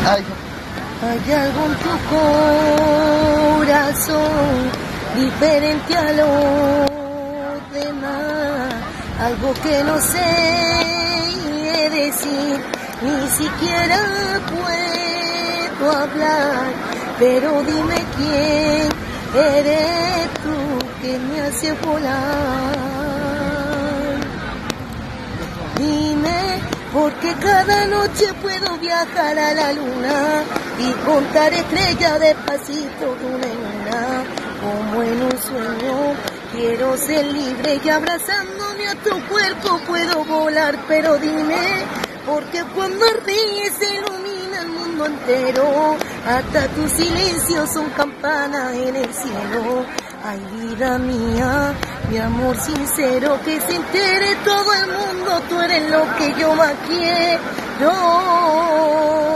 Ay. Hay algo en tu corazón diferente a los demás, algo que no sé decir, ni siquiera puedo hablar, pero dime quién eres tú que me hace volar. Dime, porque cada noche puedo viajar a la luna y contar estrellas despacito de una en una, como en un sueño. Quiero ser libre y abrazándome a tu cuerpo puedo volar, pero dime, porque cuando ríes se ilumina el mundo entero, hasta tus silencios son campanas en el cielo. Ay, vida mía, mi amor sincero, que se entere todo el mundo, tú eres lo que yo más quiero.